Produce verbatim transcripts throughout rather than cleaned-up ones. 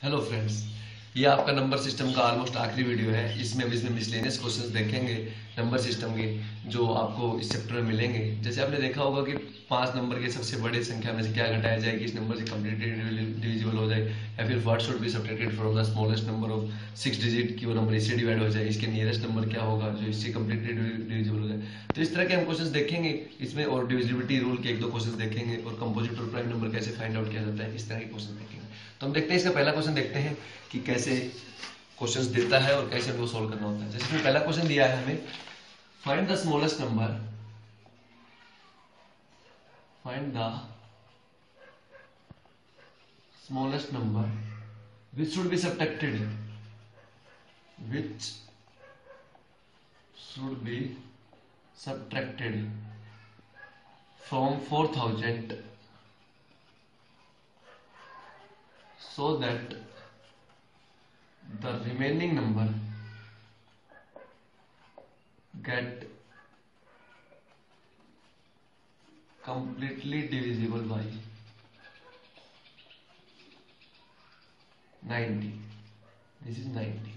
Hello friends, ये आपका number system का ऑलमोस्ट आखिरी वीडियो है। इसमें हम इसमें मिसलेनियस क्वेश्चंस देखेंगे नंबर सिस्टम के, जो आपको इस चैप्टर में मिलेंगे। जैसे आपने देखा होगा कि पांच नंबर के सबसे बड़े संख्या में से क्या घटाया जाए कि इस नंबर से कम्प्लीटली डिविजिबल हो जाए, या फिर what should be subtracted from the smallest number of six digit की वो नंबर इससे डिवाइड हो जाए, इसके नियरेस्ट नंबर क्या होगा जो इससे कम्प्लीटली डिविजिबल हो जाए। तो इस तरह के हम क्वेश्चन देखेंगे इसमें, और डिविजिबिलिटी रूल के एक दो क्वेश्चन देखेंगे, और कंपोजिट और प्राइम नंबर कैसे फाइंड आउट किया जाता है, इस तरह के क्वेश्चन देखेंगे। तो हम देखते हैं इसका पहला क्वेश्चन देखते हैं कि कैसे क्वेश्चंस देता है और कैसे उनको सॉल्व करना होता है। जैसे पहला क्वेश्चन दिया है हमें, find the smallest number, find the smallest number which should be subtracted, which should be subtracted from four thousand so that the remaining number get completely divisible by ninety. This is ninety.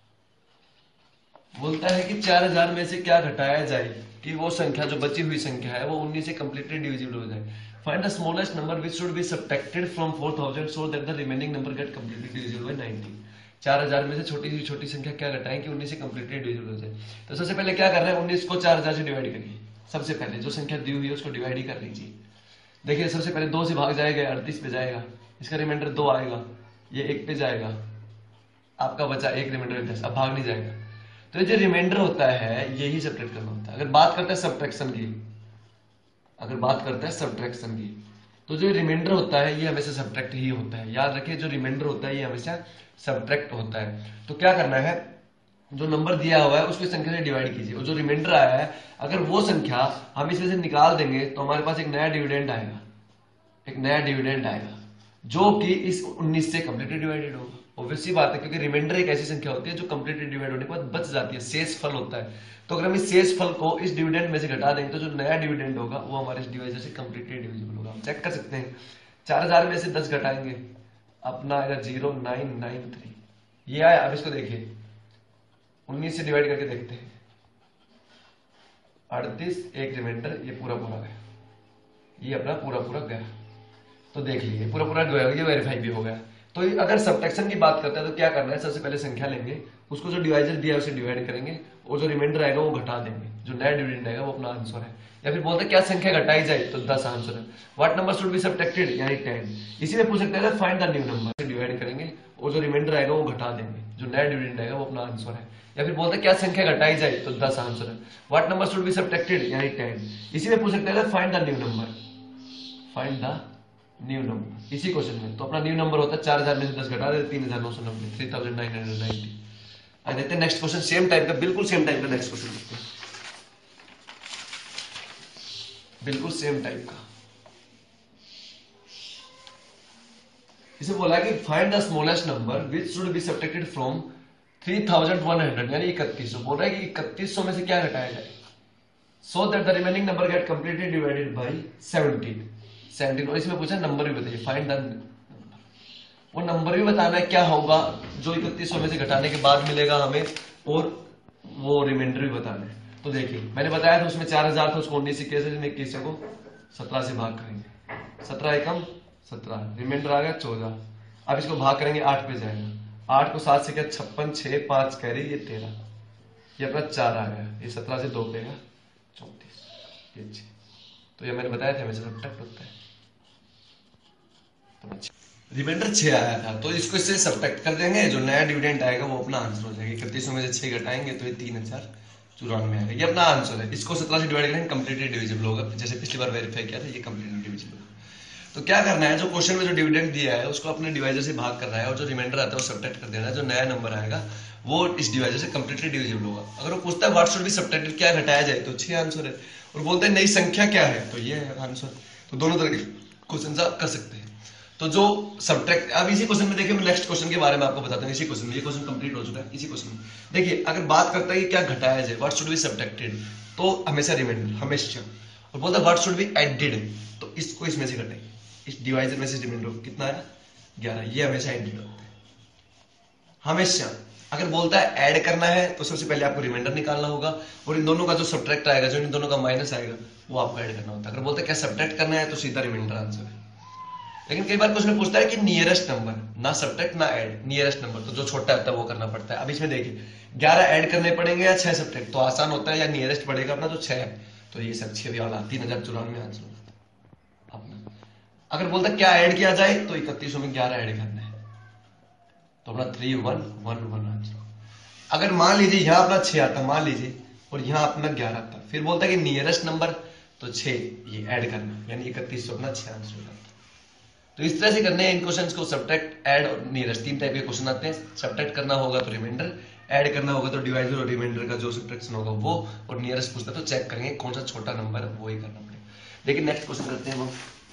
बोलता है कि चार हजार में से क्या घटाया जाए कि वो संख्या जो बची हुई संख्या है वो उन्नीस से कंप्लीटली डिविजिबल हो जाए। Find the smallest number which should be subtracted from four thousand so that the remaining number get completely divisible by ninety। चार हजार में से छोटी सी छोटी संख्या क्या घटाएं कि उन्नीस से कंप्लीटली डिविजिबल हो जाए। तो सबसे पहले क्या कर रहे हैं, उन्नीस को चार हजार से डिवाइड करिए। सबसे पहले जो संख्या दी हुई है उसको डिवाइड ही कर लीजिए। देखिए सबसे पहले दो से भाग जाएगा, अड़तीस पे जाएगा, इसका रिमाइंडर दो आएगा, ये एक पे जाएगा, आपका बचा एक रिमाइंडर दस, अब भाग नहीं जाएगा। तो ये जो रिमाइंडर होता है यही सब्ट्रैक्ट करना होता है। अगर बात करते हैं सब्ट्रैक्शन की, अगर बात करते हैं सब्ट्रैक्शन की तो जो रिमाइंडर होता है ये हमेशा सब्ट्रैक्ट ही होता है। याद रखिए जो रिमाइंडर होता है ये हमेशा सब्ट्रैक्ट होता है। तो क्या करना है, जो नंबर दिया हुआ है उसकी संख्या से डिवाइड कीजिए, और जो रिमाइंडर आया है अगर वो संख्या हम इसमें से निकाल देंगे तो हमारे पास एक नया डिविडेंड आएगा, एक नया डिविडेंड आएगा जो कि इस उन्नीस से कंप्लीटली डिवाइडेड होगा। ऑब्वियस सी बात है, क्योंकि रिमाइंडर एक ऐसी संख्या होती है जो कंप्लीटली डिवाइड होने के बाद बच जाती है, शेष फल होता है। तो अगर हम इस शेष फल को इस डिविडेंड में से घटा देंगे तो जो नया डिविडेंड होगा वो हमारे इस डिवाइजर से कंप्लीटली डिविजिबल होगा। हम चेक कर सकते हैं, चार हजार में से दस घटाएंगे अपना आएगा जीरो नाइन नाइन थ्री, ये आया। अब इसको देखिए उन्नीस से डिवाइड करके देखते हैं, अड़तीस एक रिमाइंडर, ये पूरा पूरा गया, ये अपना पूरा पूरा गया। तो देख लीजिए पूरा पूरा गया, ये वेरीफाई भी हो गया। तो अगर सब्ट्रैक्शन की बात करते हैं तो क्या करना है, सबसे पहले संख्या लेंगे, उसको जो डिवाइजर दिया है उसे डिवाइड करेंगे, और जो रिमाइंडर आएगा वो घटा देंगे, जो नया डिविडेंड आएगा वो अपना आंसर है। या फिर बोलते हैं क्या संख्या घटाई जाए, तो दस आंसर है। What number should be subtracted, यानी टेन। इसी में पूछ सकते हैं find the new number, divide करेंगे और जो रिमाइंडर आएगा वो घटा देंगे, जो नया डिविडेंड आएगा वो अपना आंसर है। या फिर बोलते हैं क्या संख्या घटाई जाए, तो दस आंसर है। What number should be subtracted, यानी टेन। इसी में पूछ सकते हैं find the new number, find the new number इसी क्वेश्चन में। तो अपना न्यू नंबर होता है चार हजार में से दस घटा दे तीन हजार नौ सौ नब्बे, three thousand nine hundred ninety. आ देखते हैं नेक्स्ट क्वेश्चन, सेम टाइप का, बिल्कुल सेम टाइप का नेक्स्ट क्वेश्चन देखते हैं, बिल्कुल सेम टाइप का। इसे बोला कि find the smallest number which should be subtracted from three thousand one hundred, यानी इकतीस सौ। बोल रहा है कि इकतीस सौ में से क्या घटाया जाए, so that the remaining number get completely divided by seventeen seventeen. और इसमें पूछा नंबर भी बताइए, फाइंड द नंबर। वो नंबर भी बताना है क्या होगा जो इकतीस सौ में से घटाने के बाद मिलेगा हमें, और वो रिमाइंडर भी बताना है। तो देखिए मैंने बताया था उसमें चार हजार था, उसको उन्नीस से कैसे इक्कीस को सत्रह से भाग करेंगे, सत्रह एकम सत्रह, रिमाइंडर आ गया चौदह। अब इसको भाग करेंगे आठ पे जाएगा, आठ को सात से क्या छप्पन, छह पांच कैरी, ये तेरह, ये अपना चार आ गया, ये सत्रह से दो पे गया चौतीस, ये छह। तो ये मैंने बताया था हमेशा सब्ट्रैक्ट होता है। रिमाइंडर छह आया था तो इसको इससे सब्ट्रैक्ट कर देंगे, जो नया डिविडेंड आएगा वो अपना आंसर हो जाएगा। इकतीस सौ में से छह घटाएंगे तो ये तीन हजार चौरानवे आएगा, ये अपना आंसर है। इसको सत्रह से डिवाइड करेंगे कंप्लीटली डिविजिबल होगा, जैसे पिछली बार वेरीफाई किया था, ये कंप्लीटली डिविजिबल होगा। तो क्या करना है, जो क्वेश्चन में जो डिविडेंड दिया है उसको अपने डिवाइजर से भाग करना है, और जो रिमाइंडर आता है वो सब्ट्रैक्ट कर देना है, जो नया नंबर आएगा वो इस डिवाइजर से कंप्लीटली डिविजिबल होगा। अगर वो पूछता है व्हाट शुड बी सब्ट्रैक्टेड, क्या घटाया जाए, तो छह आंसर है। और बोलते हैं नई संख्या क्या है, तो ये है आंसर। तो दोनों तरह के क्वेश्चन आप कर सकते हैं। तो जो सब्ट्रैक्ट, अब इसी क्वेश्चन में देखिए मैं नेक्स्ट क्वेश्चन के बारे में आपको बताता हूँ। इसी क्वेश्चन में, ये क्वेश्चन कंप्लीट हो चुका है। इसी क्वेश्चन में देखिए अगर बात करता है कि क्या घटाया जाए, व्हाट शुड बी सब्ट्रैक्टेड, तो हमेशा रिमाइंडर हमेशा। और बोलता है व्हाट शुड बी एडेड, तो इसको इसमें से घटाएंगे, इस डिवाइजर में से रिमाइंडर कितना है ग्यारह, ये हमेशा एडेड होता है। हमेशा अगर बोलता है ऐड करना है तो सबसे पहले आपको रिमाइंडर निकालना होगा, और इन दोनों का जो सब्ट्रैक्ट आएगा, जो इन दोनों का माइनस आएगा, वो आपको ऐड करना होता है। अगर बोलता है क्या सब्ट्रैक्ट करना है तो सीधा रिमाइंडर आंसर है। लेकिन कई बार क्वेश्चन पूछता है कि नियरेस्ट नंबर, ना सब्ट्रैक्ट ना ऐड, नियरेस्ट नंबर, तो जो छोटा होता है वो करना पड़ता है। अब इसमें देखिए ग्यारह ऐड करने पड़ेंगे या छह सब्ट्रैक्ट, तो आसान होता है या नियरेस्ट पड़ेगा अपना तो छह है, तो ये सब छह वाला तीन हजार चौरानवे आंसर होगा अपना। अगर बोलता है क्या ऐड किया जाए तो इकतीस में ग्यारह ऐड करना है, तो अपना three one one one answer. अगर मान लीजिए यहाँ अपना छह आता, मान लीजिए, और यहाँ अपना ग्यारह आता, फिर बोलता है कि नियरेस्ट नंबर तो छह ये ऐड करना, यानी इकतीस सौ अपना छह आंसर हो जाता है। तो इस तरह से करने हैं इन क्वेश्चंस को, सब्ट्रैक्ट, ऐड और नियरेस्ट, तीन टाइप के क्वेश्चन आते हैं। सब्ट्रैक्ट करना होगा तो रिमाइंडर, ऐड करना होगा तो डिवाइजर और रिमाइंडर का जो सब्ट्रैक्शन होगा वो, और नियरेस्ट पूछता तो चेक करेंगे कौन सा छोटा नंबर है, वो ही करना पड़ेगा। लेकिन नेक्स्ट क्वेश्चन करते हैं हम।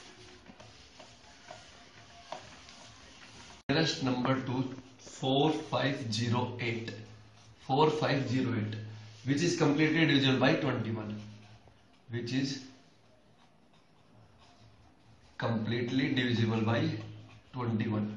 Nearest number to four five zero eight, four five zero eight which is completely divisible by twenty-one, which is completely divisible by twenty-one।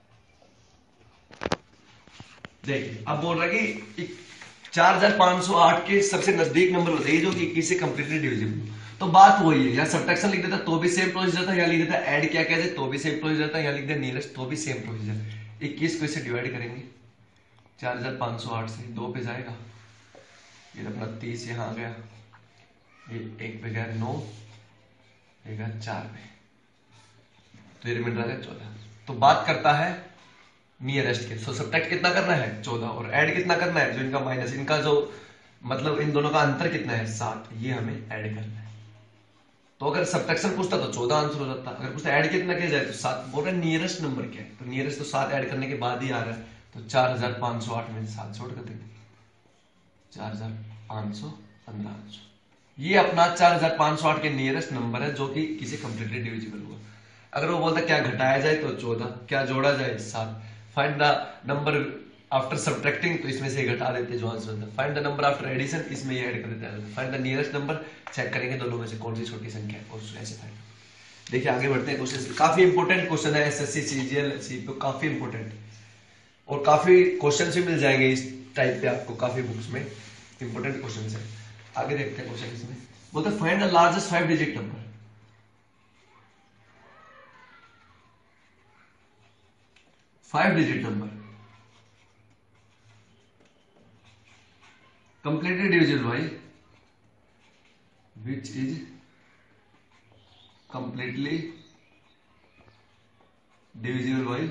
देखिए अब बोल रहा है कि चार हजार पांच सौ आठ के सबसे नजदीक नंबर बताइए जो कि इक्कीस से कंप्लीटली डिविजिबल। तो बात वही है, या सब्ट्रैक्शन लिख देता तो भी सेम प्रोसीजर था, या लिख देता ऐड क्या क्या तो भी सेम प्रोसीजर था, या लिख देता नियरेस्ट तो भी सेम प्रोसीजर। इक्कीस को इससे डिवाइड करेंगे, चार हजार पांच सौ आठ से दो पे जाएगा, ये अपना तीस यहाँ आ गया, ये एक पे गया नौ, एक गया चार पे, तो ये रिमाइंडर आ गया चौदह। तो बात करता है नियरेस्ट के, सो सब्ट्रैक्ट कितना करना है चौदह, और ऐड कितना करना है जो इनका माइनस, इनका जो मतलब इन दोनों का अंतर कितना है सात, ये हमें ऐड करना है। तो अगर सब्ट्रैक्शन पूछता तो चौदह आंसर हो जाता, अगर पूछता ऐड कितना किया जाए तो सात। बोल रहे नियरेस्ट नंबर क्या है, तो नियरेस्ट तो सात ऐड करने के बाद ही आ रहा है, तो चार हजार पांच सौ आठ में सात छोड़ कर देंगे, चार हजार पांच सौ पंद्रह आंसर। ये अपना चार हजार पांच सौ आठ के नियरेस्ट नंबर है जो कि किसी कंप्लीटली डिविजिबल हुआ। अगर वो बोलता क्या घटाया जाए तो चौदह, क्या जोड़ा जाए सात, find the number after subtracting, तो इसमें से घटा देते जो आंसर होता है। Find the number after addition, इसमें ये ऐड कर देते हैं। Find the nearest number, check करेंगे दोनों में से कौन सी छोटी संख्या है, और ऐसे फाइंड। देखिए आगे बढ़ते हैं क्वेश्चन, काफी इंपोर्टेंट क्वेश्चन है एसएससी सीजीएल सी पे, काफी इंपोर्टेंट, और काफी क्वेश्चन भी मिल जाएंगे इस टाइप पे आपको काफी बुक्स में, इंपोर्टेंट क्वेश्चन है। आगे देखते हैं क्वेश्चन इसमें, बोलते हैं find the largest five digit number. Five digit number completely divisible by, which is completely divisible by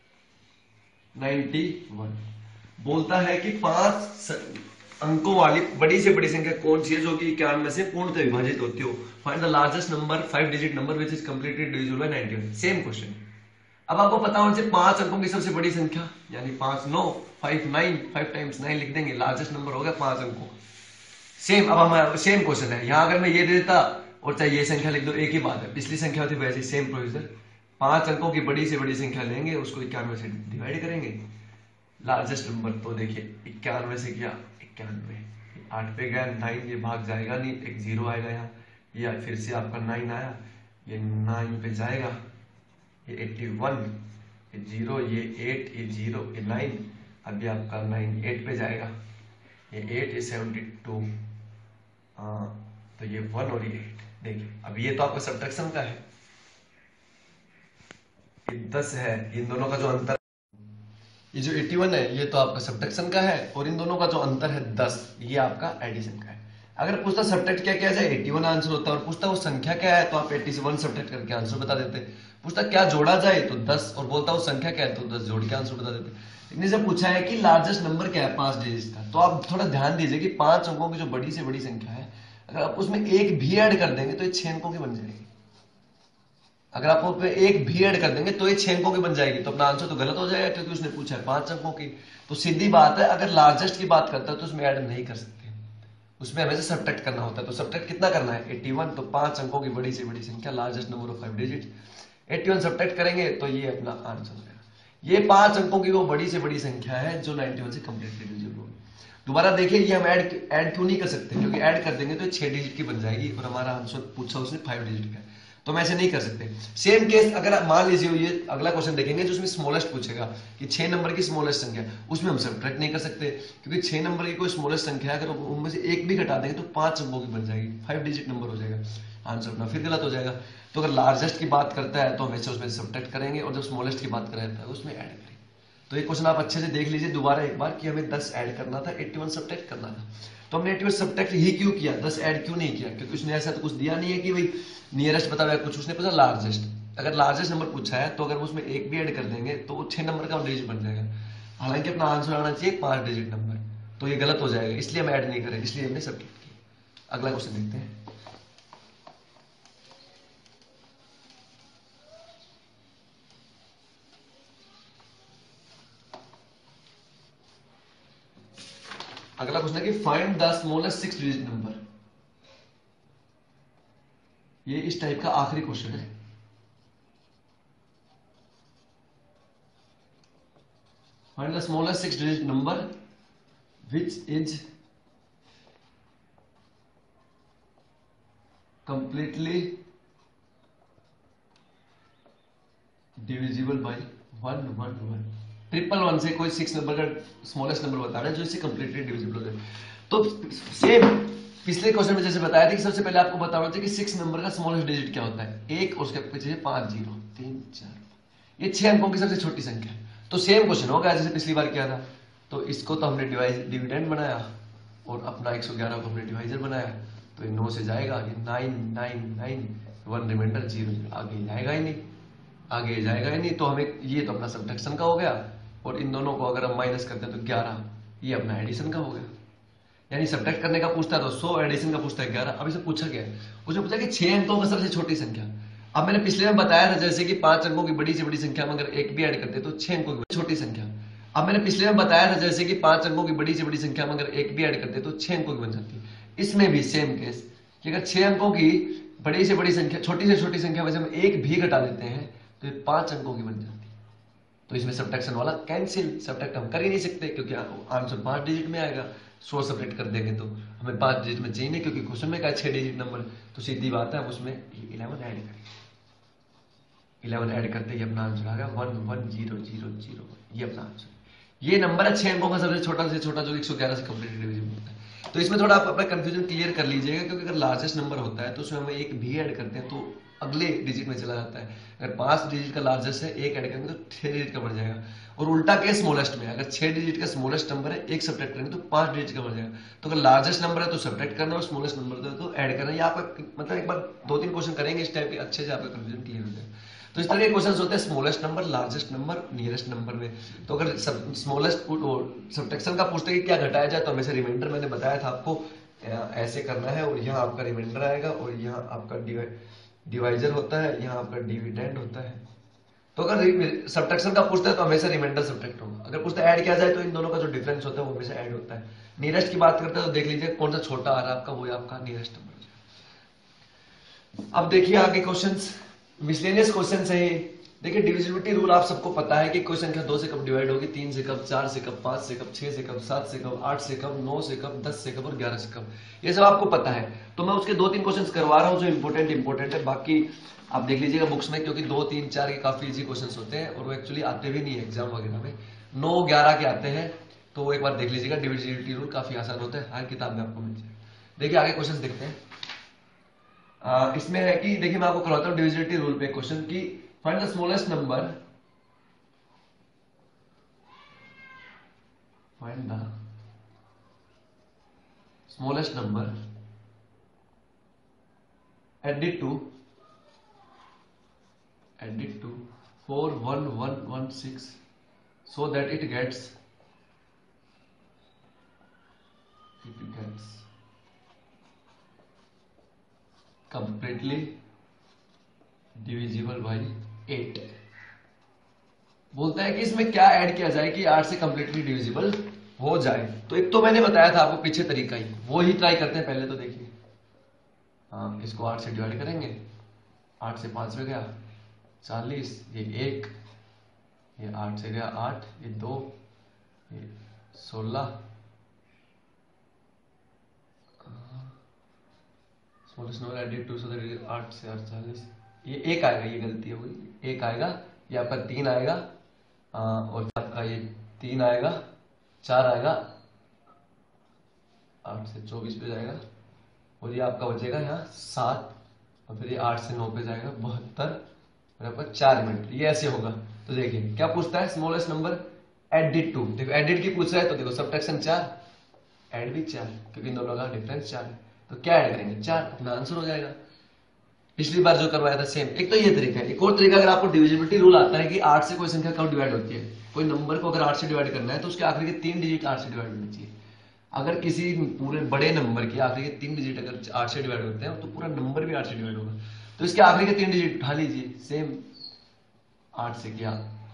इक्यानवे। बोलता है कि पांच अंकों वाली बड़ी से बड़ी संख्या कौन सी है जो कि इक्यानवे से पूर्णतः विभाजित होती हो। Find the largest number, five digit number which is completely divisible by इक्यानवे। Same question. अब आपको पता होना चाहिए पांच अंकों की सबसे बड़ी संख्या, यानी पांच नौ, five nine, five times nine लिख देंगे, लार्जेस्ट नंबर हो गया पांच अंकों। सेम अब हम सेम क्वेश्चन है, यहां अगर मैं ये दे देता और चाहे ये संख्या लिख दो, एक ही बात है, पिछली संख्या होती वैसे सेम प्रोसीजर। पांच अंकों की बड़ी से बड़ी संख्या लेंगे, उसको इक्यानवे से डिवाइड करेंगे, लार्जेस्ट नंबर तो देखिए इक्यानवे से किया इक्यानवे, आठ पे गया नाइन, ये भाग जाएगा नहीं, एक जीरो आएगा यहाँ, ये फिर से आपका नाइन आया, ये नाइन पे जाएगा, ये एट्टी वन, ये जीरो, ये एट, ये जीरो, ये नाइन, अभी आपका नाइन एट पे जाएगा, ये एट, ये सेवेंटी टू, तो ये वन और ये एट। देखिए अब ये तो आपका सब्ट्रैक्शन का है, ये दस है, इन दोनों का जो अंतर, ये जो इक्यासी है ये तो आपका सब्ट्रैक्शन का है, और इन दोनों का जो अंतर है दस, ये आपका एडिशन का है। अगर पूछता सब्ट्रैक्ट क्या किया जाए, इक्यासी आंसर होता है, और पूछता वो संख्या क्या है तो आप इक्यासी सब्ट्रैक्ट करके आंसर बता देते। पूछता क्या जोड़ा जाए तो दस, और बोलता वो संख्या क्या है तो दस जोड़ के आंसर बता देते। लेकिन से पूछा है कि लार्जेस्ट नंबर क्या है पांच डिजिट का, तो आप थोड़ा ध्यान दीजिए कि पांच अंकों की जो बड़ी से बड़ी संख्या है, अगर आप उसमें एक भी ऐड कर देंगे तो ये छह अंकों की बन जाएगी। अगर आप उसमें एक भी ऐड कर देंगे तो ये छह अंकों की बन जाएगी, तो अपना आंसर तो गलत हो जाएगा क्योंकि उसने पूछा है पांच अंकों की। तो सीधी बात है, अगर लार्जेस्ट की बात करता है तो उसमें ऐड नहीं कर सकते, उसमें हमें सब्ट्रैक्ट करना होता है। तो सब्ट्रैक्ट कितना करना है इक्यासी, तो पांच अंकों की बड़ी से बड़ी संख्या, largest number of five digit, इक्यासी सब्ट्रैक्ट करेंगे तो ये अपना आंसर हो जाएगा। ये पांच अंकों की वो बड़ी से बड़ी संख्या है जो इक्यानवे से कंप्लीटली डिविजिबल होगी। दोबारा देखिए ये हम ऐड ऐड क्यों नहीं कर सकते, क्योंकि ऐड कर देंगे तो छह डिजिट की बन जाएगी, और हमारा आंसर पूछा उसने फाइव डिजिट का। तो हम ऐसे नहीं कर सकते। सेम केस अगर आप मान लीजिए ये अगला क्वेश्चन देखेंगे जो उसमें स्मॉलेस्ट पूछेगा कि छह नंबर की स्मॉलेस्ट संख्या, उसमें हम सब्ट्रैक्ट नहीं कर सकते क्योंकि छह नंबर की कोई स्मॉलेस्ट संख्या है, अगर उनमें से एक भी घटा देंगे तो पांच अंकों की बन जाएगी, फाइव डिजिट नंबर हो जाएगा आंसर अपना, फिर गलत हो जाएगा। तो अगर लार्जेस्ट की बात करता है तो हमेशा उसमें सब्ट्रैक्ट करेंगे, और जब स्मॉलेस्ट की बात करता है उसमें ऐड करेंगे। तो ये क्वेश्चन आप अच्छे से देख लीजिए दोबारा एक बार कि हमें दस ऐड करना था, इक्यासी सब्ट्रैक्ट करना था। तो हमने इक्यासी सब्ट्रैक्ट ही क्यों किया, दस ऐड क्यों नहीं किया, क्योंकि उसने ऐसा तो कुछ दिया नहीं है कि भाई नियरेस्ट बताओ या कुछ, उसने पूछा लार्जेस्ट। अगर लार्जेस्ट नंबर पूछा है तो अगर उसमें एक भी ऐड कर देंगे तो वो छह नंबर का डिजिट बन जाएगा, हालांकि अपना आंसर आना चाहिए पांच डिजिट नंबर, तो ये गलत हो जाएगा, इसलिए हम ऐड नहीं करें, इसलिए हमने सब्ट्रैक्ट किया। अगला क्वेश्चन देखते हैं। अगला क्वेश्चन है कि find the smallest six digit number. ये इस टाइप का आखिरी क्वेश्चन है। Find the smallest six digit number which is completely divisible by one one one. Triple one से कोई सिक्स नंबर का स्मॉलेस्ट नंबर बताना है जो इससे कंप्लीटली डिविजिबल हो जाए। तो सेम पिछले क्वेश्चन में जैसे बताया था कि सबसे पहले आपको बताना चाहिए कि सिक्स नंबर का स्मॉलेस्ट डिजिट क्या होता है, एक और उसके पीछे पांच जीरो तीन चार, ये छह अंकों की सबसे छोटी संख्या है। तो सेम क्वेश्चन होगा जैसे पिछली बार किया था। तो इसको तो हमने डिविडेंड बनाया और अपना एक सौ ग्यारह को हमने डिवाइजर बनाया, तो ये नौ से जाएगा, ये nine nine nine, one remainder zero, आगे जाएगा ही नहीं, आगे जाएगा ही नहीं। तो हमें ये तो अपना सब्ट्रैक्शन का हो गया, और इन दोनों को अगर हम माइनस करते हैं तो ग्यारह, ये अपना एडिशन का हो गया। यानी सब्ट्रैक्ट करने का पूछता है तो सौ, एडिशन का पूछता है ग्यारह। अभी से पूछा गया है, उसने पूछा कि छह अंकों का सबसे छोटी संख्या। अब मैंने पिछले में बताया था जैसे कि पांच अंकों की बड़ी से बड़ी संख्या में अगर एक भी ऐड करते तो छह अंकों की छोटी संख्या। अब मैंने पिछले में बताया था जैसे कि पांच अंकों की बड़ी से बड़ी संख्या में अगर एक भी ऐड करते तो छह अंकों की बन जाती। इसमें भी सेम केस कि अगर छह अंकों की बड़ी से बड़ी संख्या, छोटी से छोटी संख्या में से हम एक भी घटा देते हैं तो ये पांच अंकों की बन जाती। तो इसमें सब्ट्रैक्शन वाला कैंसिल, सब्ट्रैक्ट हम कर ही नहीं सकते क्योंकि आंसर पांच डिजिट में आएगा। सौ सब्ट्रैक्ट कर देंगे तो हमें पांच डिजिट में चाहिए नहीं, क्योंकि क्वेश्चन में क्या छह डिजिट नंबर, तो सीधी बात है हम उसमें इलेवन ऐड करेंगे। इलेवन ऐड करते ही अपना आंसर आ गया one one zero zero zero, ये अपना आंसर। ये नंबर है छह अंकों का सबसे छोटा से छोटा जो एक सौ ग्यारह से कंप्लीट डिविजिबल होता है। तो इसमें थोड़ा आप अपना कंफ्यूजन क्लियर कर लीजिएगा, क्योंकि अगर लार्जेस्ट नंबर होता है तो उसमें हम एक भी ऐड करते हैं तो अगले डिजिट में चला जाता है। अगर पांच डिजिट का लार्जेस्ट है, एक ऐड करेंगे तो छह डिजिट का बढ़ जाएगा, और उल्टा केस स्मॉलेस्ट में अगर छह डिजिट का स्मॉलेस्ट नंबर है, एक सब्ट्रैक्ट करेंगे तो पांच डिजिट का बढ़ जाएगा। तो अगर लार्जेस्ट नंबर है तो सब्ट्रैक्ट करना, और स्मॉलेस्ट नंबर है तो ऐड करना। ये आपका मतलब एक बार दो तीन क्वेश्चन करेंगे इस टाइप के, अच्छे से आपका कंफ्यूजन क्लियर हो जाएगा। तो इस तरह के क्वेश्चंस होते हैं smallest number, largest number, nearest number में। तो अगर स्मॉलेस्ट सब्ट्रैक्शन का पूछते हैं कि क्या घटाया जाए, तो हमेशा रिमाइंडर मैंने बताया था आपको ऐसे करना है, और यहाँ आपका रिमाइंडर आएगा और यहाँ आपका डिवाइजर होता है, यहाँ आपका डिविडेंड होता है। तो अगर सब्ट्रैक्शन का पूछता है तो हमेशा रिमाइंडर सब्ट्रैक्ट होगा। अगर पूछता है ऐड किया जाए तो इन दोनों का जो डिफरेंस होता है वो हमेशा ऐड होता है। नियरेस्ट की बात करते हैं तो देख लीजिए कौन सा छोटा आ रहा है आपका, वो आपका नियरेस्ट नंबर। अब देखिए आगे क्वेश्चंस, मिसलेनियस क्वेश्चंस है। देखिए डिविजिबिलिटी रूल आप सबको पता है कि कोई संख्या दो से कब डिवाइड होगी, तीन से कब, चार से कब, पांच से कब, छह से कब, सात से कब, आठ से कब, नौ से कब, दस से कब और ग्यारह से कब, ये सब आपको पता है। तो मैं उसके दो तीन क्वेश्चंस करवा रहा हूँ जो इंपॉर्टेंट इंपॉर्टेंट है, बाकी आप देख लीजिएगा बुक्स में, क्योंकि दो तीन चार के काफी इजी क्वेश्चंस होते हैं और वो एक्चुअली आते भी नहीं है एग्जाम वगैरह में, नौ ग्यारह के आते हैं। तो वो एक बार देख लीजिएगा, डिविजिबिलिटी रूल काफी आसान होता है, हर किताब में आपको मिल जाएगा। देखिए आगे क्वेश्चन देखते हैं। आ, इसमें है कि देखिए मैं आपको करवाता हूँ डिविजिबिलिटी रूल पे क्वेश्चन की, find the smallest number, find the smallest number added to added to four one one one six so that it gets it gets completely divisible by eight। बोलता है कि इसमें क्या ऐड किया जाए कि आठ से कंप्लीटली डिविजिबल हो जाए। तो एक तो मैंने बताया था आपको पीछे तरीका ही, वो ही ट्राई करते हैं पहले। तो देखिए हाँ, इसको आठ से डिवाइड करेंगे, आठ से पांच में गया चालीस, ये एक, ये आठ से गया आठ, ये दो, ये सोलह, smallest number added to so that आठ से आठ चालीस, ये एक आएगा, ये गलती हो गई, एक आएगा, ये आपका तीन आएगा, आ, और आपका ये तीन आएगा, चार आएगा, आठ से चौबीस पे जाएगा, और ये आपका बचेगा यहाँ सात, और फिर ये आठ से नौ पे जाएगा बहत्तर, और आपका चार मिनट, ये ऐसे होगा। तो देखिए क्या पूछता है, स्मॉलेस्ट नंबर एडिट टू, देखो एडिट की पूछ रहा है तो देखो सब्ट्रैक्शन चार, ऐड भी चार, क्योंकि इन दोनों का डिफरेंस चार है, तो क्या ऐड करेंगे, चार, अपना आंसर हो जाएगा। पिछली बार जो करवाया था सेम। एक तो ये तरीका है। एक और तरीका, अगर आपको डिविजिबिलिटी रूल आता है कि आठ से कोई संख्या कब डिवाइड होती है, कोई नंबर को अगर आठ से डिवाइड करना है तो उसके आखिरी के तीन डिजिट आठ से डिवाइड होनी चाहिए। अगर किसी पूरे बड़े नंबर के आखिरी के तीन डिजिट अगर आठ से डिवाइड होते हैं तो पूरा नंबर भी आठ से डिवाइड होगा। तो इसके आखिरी के तीन डिजिट उठा लीजिए, सेम आठ से किया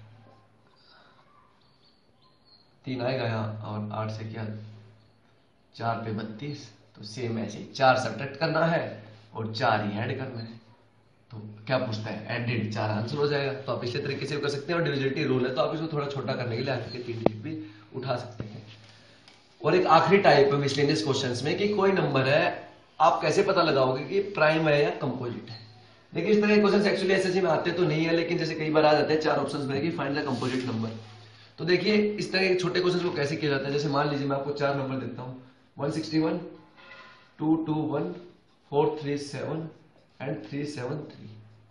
तीन आएगा यहाँ, और आठ से किया चार पे बत्तीस, तो सेम ऐसे चार सब्ट्रैक्ट करना है और चार ही ऐड करना है। तो क्या पूछता है, एडेड, चार आंसर हो जाएगा। तो आप इसी तरीके से कर सकते हैं, और डिविजिबिलिटी रूल है तो आप इसको थोड़ा छोटा करने के लिए आखिर के तीन डिजिट भी उठा सकते हैं। और एक आखिरी टाइप है मिसलेनियस क्वेश्चंस में कि कोई नंबर है, आप कैसे पता लगाओगे कि प्राइम है या कंपोजिट है। देखिए इस तरह के क्वेश्चंस एक्चुअली एसएससी में आते तो नहीं है, लेकिन जैसे कई बार आ जाते हैं चार ऑप्शंस में कि फाइंड द कंपोजिट नंबर। तो देखिए इस तरह के छोटे क्वेश्चंस को कैसे किया जाता है, जैसे मान लीजिए मैं आपको चार नंबर देता हूँ, one sixty one, two two one, four three seven and three seven three.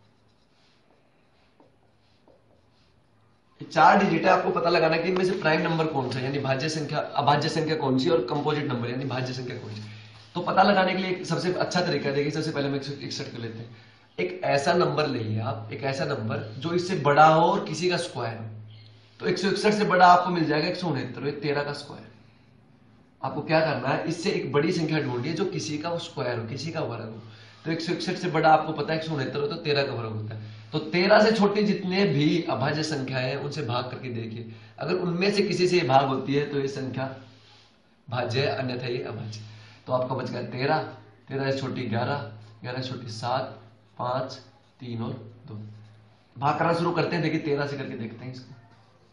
चार डिजिट है, आपको पता लगाना कि इनमें से प्राइम नंबर कौन सा, यानी भाज्य संख्या, अभाज्य संख्या कौन सी, और कंपोजिट नंबर यानी भाज्य संख्या कौन सी। तो पता लगाने के लिए सबसे अच्छा तरीका है, देखिए सबसे पहले हम एक सौ इकसठ कर लेते हैं। एक ऐसा नंबर लेंगे आप, एक ऐसा नंबर जो इससे बड़ा हो और किसी का स्क्वायर हो। तो एक सौ इकसठ से बड़ा आपको मिल जाएगा एक सौ उनहत्तर, तेरह का स्क्वायर। आपको क्या करना है, इससे एक बड़ी संख्या ढूंढनी है जो किसी का स्क्वायर हो, किसी का वर्ग हो। तो एक सौ इकसठ से बड़ा आपको पता है एक सौ उनहत्तर हो, तो तेरह का वर्ग होता है। तो तेरह से छोटी जितने भी अभाज्य संख्याएं हैं उनसे भाग करके देखिए, अगर उनमें से किसी से भाग होती है तो ये संख्या भाज्य है, अन्यथा ये अभाज्य। तो आपका बच गया तेरह, तेरह से छोटी ग्यारह, ग्यारह से छोटी सात, पांच, तीन और दो। भाग करना शुरू करते हैं, देखिए तेरह से करके देखते हैं इसको।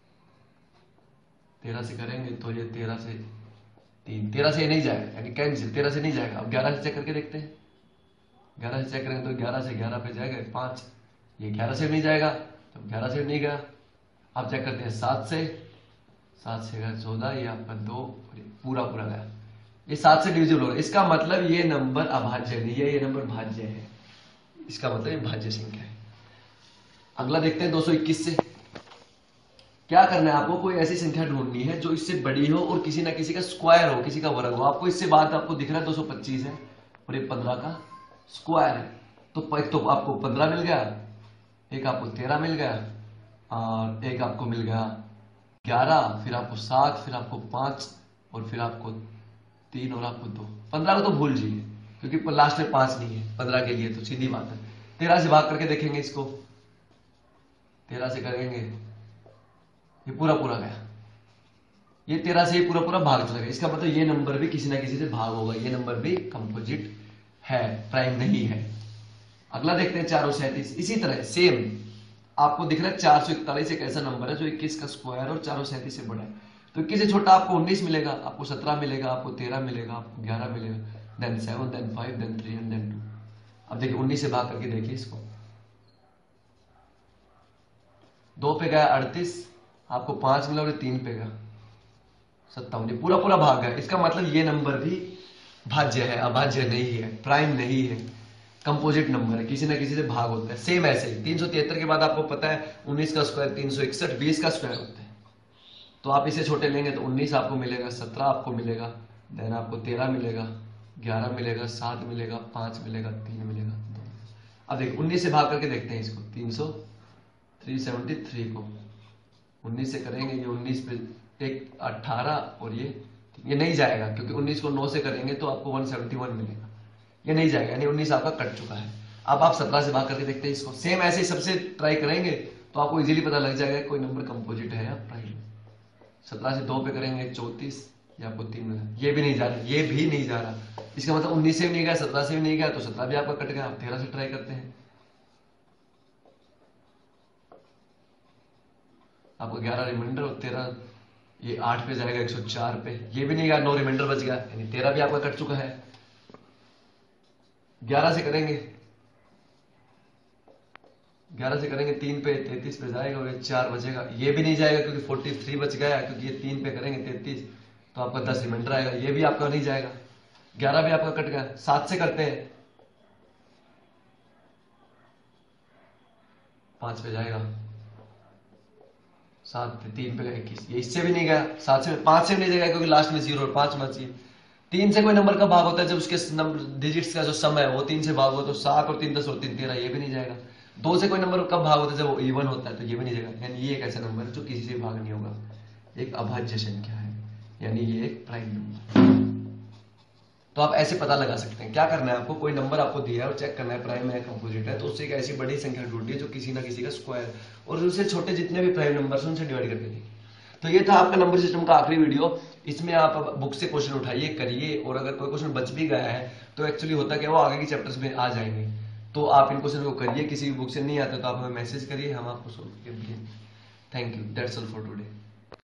तेरह से करेंगे तो ये तेरह से तीन, तेरह से ये नहीं जाएगा यानी कैंसिल, तेरह से नहीं जाएगा। अब ग्यारह से चेक करके देखते हैं, ग्यारह से चेक करेंगे तो ग्यारह से ग्यारह पे जाएगा पांच, ये ग्यारह से नहीं जाएगा, तो ग्यारह से नहीं गया। अब चेक करते हैं सात से, सात से गया चौदह, ये आपका दो, पूरा पूरा गया। ये सात से डिविजिबल हो रहा है, इसका मतलब ये नंबर अभाज्य नहीं है, ये नंबर भाज्य है, इसका मतलब ये भाज्य संख्या है। अगला देखते हैं दो सौ इक्कीस से। क्या करना है आपको, कोई ऐसी संख्या ढूंढनी है जो इससे बड़ी हो और किसी ना किसी का स्क्वायर हो, किसी का वर्ग हो। आपको इससे बात आपको दिख रहा है दो सौ पच्चीस है और ये पंद्रह का स्क्वायर है। तो एक तो आपको पंद्रह मिल गया, एक आपको तेरह मिल गया, और एक आपको मिल गया ग्यारह, फिर आपको सात, फिर आपको पांच, और फिर आपको तीन, और आपको दो। पंद्रह को तो भूल जाइए क्योंकि लास्ट में पांच नहीं है पंद्रह के लिए, तो सीधी बात है। तेरह से भाग करके देखेंगे इसको, तेरह से करेंगे, ये पूरा पूरा गया, ये तेरह से ये पूरा पूरा भाग चला गया। इसका मतलब ये नंबर भी किसी ना किसी से भाग होगा, ये नंबर भी कंपोजिट है, प्राइम नहीं है। अगला देखते हैं चार सौ सैंतीस। इसी तरह सेम आपको दिख रहा है चार सौ इकतालीस एक ऐसा नंबर है जो इक्कीस का स्क्वायर और चार सौ सैंतीस से बड़ा है। तो इक्कीस से छोटा आपको उन्नीस मिलेगा, आपको सत्रह मिलेगा, आपको तेरह मिलेगा, आपको ग्यारह मिलेगा, then seven, then five, then three and then two. अब देखिए उन्नीस से भाग करके देखिए इसको, दो पे गया अड़तीस, आपको पांच मिला, और तीन पे गया सत्तावन, पूरा पूरा भाग गया। इसका मतलब ये नंबर भी भाज्य है, अभाज्य नहीं है, प्राइम नहीं है, कंपोजिट नंबर है, किसी ना किसी से भाग होता है। सेम ऐसे ही तीन सौ तिहत्तर के बाद आपको पता है उन्नीस का स्क्वायर तीन सौ इकसठ, बीस का स्क्वायर होता है। तो आप इसे छोटे लेंगे तो उन्नीस आपको मिलेगा, सत्रह आपको मिलेगा, देन आपको तेरह मिलेगा, ग्यारह मिलेगा, सात मिलेगा, पांच मिलेगा, तीन मिलेगा, दो। अब देखिए उन्नीस से भाग करके देखते हैं इसको, तीन सौ थ्री सेवेंटी थ्री को उन्नीस से करेंगे, ये उन्नीस पे एक अट्ठारह, और ये ये नहीं जाएगा क्योंकि उन्नीस को नौ से करेंगे तो आपको एक सौ इकहत्तर मिलेगा, ये नहीं जाएगा, यानी उन्नीस आपका कट चुका है। अब आप सत्रह से भाग करके देखते हैं इसको, सेम ऐसे ही सबसे ट्राई करेंगे तो आपको इजीली पता लग जाएगा कोई नंबर कंपोजिट है या प्राइम। सत्रह से दो पे करेंगे चौतीस, ये आपको तीन मिला, ये भी नहीं जा रहा, ये भी नहीं जा रहा। इसका मतलब उन्नीस से भी नहीं गया, सत्रह से भी नहीं गया, तो सत्रह भी आपका कट गया। आप तेरह से ट्राई करते हैं, आपको ग्यारह रिमाइंडर और तेरह, ये आठ पे जाएगा एक सौ चार पे, ये भी नहीं गया, नौ रिमाइंडर बच गया, यानी तेरह भी आपका कट चुका है। ग्यारह से करेंगे, ग्यारह से करेंगे तीन पे, तैतीस पे जाएगा और ये चार बचेगा, ये भी नहीं जाएगा क्योंकि फोर्टी थ्री बच गया, क्योंकि ये तीन पे करेंगे तैतीस, तो आपका दस रिमाइंडर आएगा, ये भी आपका नहीं जाएगा, ग्यारह भी आपका कट गया। सात से करते हैं, पांच पे जाएगा, सात पे तीन पे इक्कीस, ये इससे भी नहीं गया, सात से पांच से भी नहीं जाएगा क्योंकि लास्ट में जीरो और पांच बची। तीन से कोई नंबर का भाग होता है जब उसके नंबर डिजिट्स का जो सम है वो तीन से भाग हो, तो सात और तीन दस और तीन तेरह, ये भी नहीं जाएगा। दो से कोई नंबर का भाग होता है जब वो इवन होता है, तो ये भी नहीं जाएगा। यानी ये एक ऐसा नंबर है जो किसी से भाग नहीं होगा, एक अभाज्य संख्या है, यानी ये एक प्राइम नंबर। तो आप ऐसे पता लगा सकते हैं। क्या करना है आपको, कोई नंबर आपको दिया है और चेक करना है प्राइम है कंपोजिट है, तो उससे एक ऐसी बड़ी संख्या ढूंढनी है जो किसी ना किसी का स्क्वायर और उससे छोटे जितने भी प्राइम नंबर उनसे डिवाइड करके दी। तो ये था आपका नंबर सिस्टम का आखिरी वीडियो। इसमें आप बुक से क्वेश्चन उठाइए, करिए, और अगर कोई क्वेश्चन बच भी गया है तो एक्चुअली होता क्या, वो आगे के चैप्टर्स में आ जाएंगे, तो आप इन क्वेश्चन को करिए। किसी भी बुक से नहीं आता तो आप हमें मैसेज करिए, हम आपको सोल्व करेंगे। Thank you, that's all for today.